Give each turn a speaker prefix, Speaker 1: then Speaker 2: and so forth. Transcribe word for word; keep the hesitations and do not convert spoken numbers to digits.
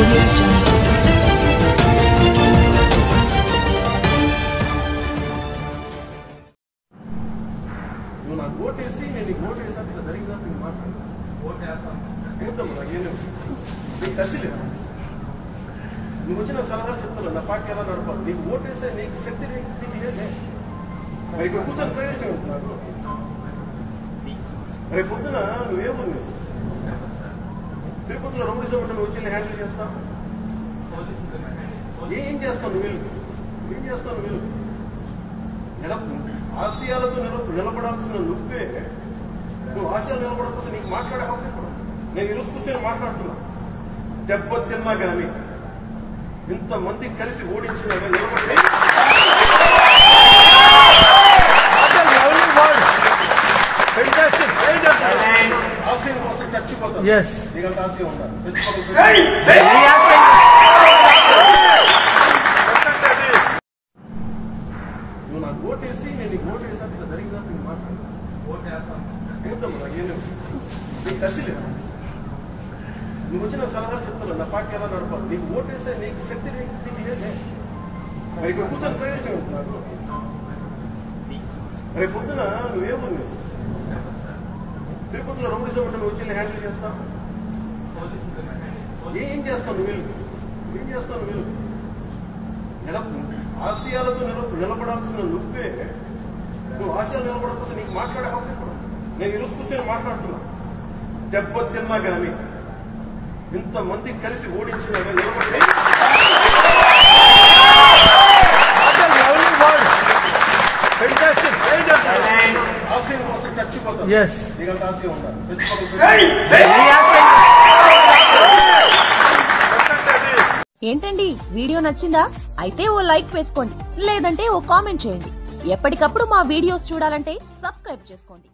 Speaker 1: audio jungle.
Speaker 2: నువ్వు నాకు ఓటేసి నేను నీకు ఓటేసాక ఇట్లా జరిగిందా నీకు మాట్లాడు ఓటు వేస్తాను ఏంటమ్మా నాకు ఏం నీకు కసిలేదు నువ్వు వచ్చిన సలహాలు చెప్తాను నా పార్టీ ఎలా నడపాలి నీకు ఓటేస్తే నీకు శక్తి నీకు లేదే మరి ఇక్కడ కూర్చొని ప్రయోజనం ఉంటున్నారు రేపు పొద్దున నువ్వేముంది తిరుపతిలో రౌడీజం అంటే నువ్వు వచ్చి హ్యాండిల్ చేస్తావు ఏం చేస్తావు నువ్వు వెళ్ళు ఏం చేస్తావు నువ్వు వెళ్ళు నిలబ ఆశయాలతో నిల నిలబడాల్సిన నువ్వే నువ్వు ఆశయాలు నిలబడకపోతే నీకు మాట్లాడే హక్కు ఇప్పుడు నేను ఈరోజు కూర్చొని మాట్లాడుతున్నా దెబ్బ తిన్నా కానీ ఇంతమంది కలిసి ఓడించినా కానీ నిలబడి ఆశయం కోసం చచ్చిపోతాను నీకంత ఆశయం ఉండాలి నువ్వు నాకు ఓటేసి నేను నీకు ఓటేసాక ఇట్లా జరిగిందా నీకు మాట్లాడు ఓటు వేస్తాను ఏంటమ్మా నాకు ఏం నీకు కసిలేదు నువ్వు వచ్చిన సలహాలు చెప్తాను నా పార్టీ ఎలా నడపాలి నీకు ఓటేస్తే నీకు శక్తి నీకు లేదే మరి ఇక్కడ కూర్చొని ప్రయోజనం ఉంటున్నారు రేపు పొద్దున నువ్వేముంది తిరుపతిలో రౌడీజం అంటే నువ్వు వచ్చి హ్యాండిల్ చేస్తావు ఏం చేస్తావు నువ్వు వెళ్ళు ఏం చేస్తావు నువ్వు వెళ్ళు నిలబ ఆశయాలతో నిల నిలబడాల్సిన నువ్వే నువ్వు ఆశయాలు నిలబడకపోతే నీకు మాట్లాడే హక్కు ఇప్పుడు నేను ఈరోజు కూర్చొని మాట్లాడుతున్నా దెబ్బ తిన్నా కానీ ఇంతమంది కలిసి ఓడించినా కానీ నిలబడి ఆశయం కోసం చచ్చిపోతాను నీకంత ఆశయం ఉండాలి
Speaker 3: ఏంటండి వీడియో నచ్చిందా? అయితే ఓ లైక్ వేసుకోండి, లేదంటే ఓ కామెంట్ చేయండి. ఎప్పటికప్పుడు మా వీడియోస్ చూడాలంటే సబ్స్క్రైబ్ చేసుకోండి.